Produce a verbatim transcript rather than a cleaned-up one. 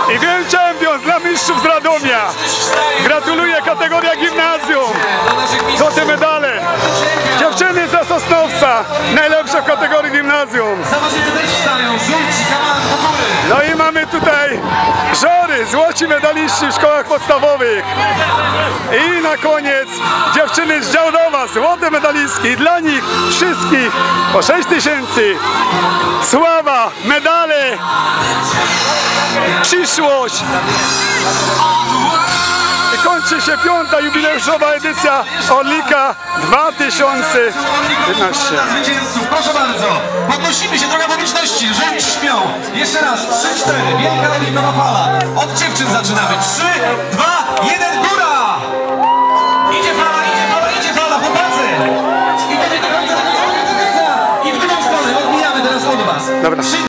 I Wielki Champions dla mistrzów z Radomia. Gratuluję, kategoria gimnazjum. Złote medale. Dziewczyny ze Sosnowca, najlepsze w kategorii gimnazjum. No i mamy tutaj żory, złoci medaliści w szkołach podstawowych. I na koniec dziewczyny z Działdowa, złote medalistki. Dla nich wszystkich po sześć tysięcy. Sława, medale, przyszłość. I kończy się piąta jubileuszowa edycja Orlika dwa tysiące piętnaście. Proszę bardzo, podnosimy się, droga publiczności, żołnierze śpią. Jeszcze raz, trzy, cztery, wielka orlikowa fala. Od dziewczyn zaczynamy. trzy, dwa, jeden, góra! Idzie fala, idzie fala, idzie fala, chłopacy! Idziemy do końca, do końca, do końca! I w drugą stronę, odbijamy teraz od was. Dobra.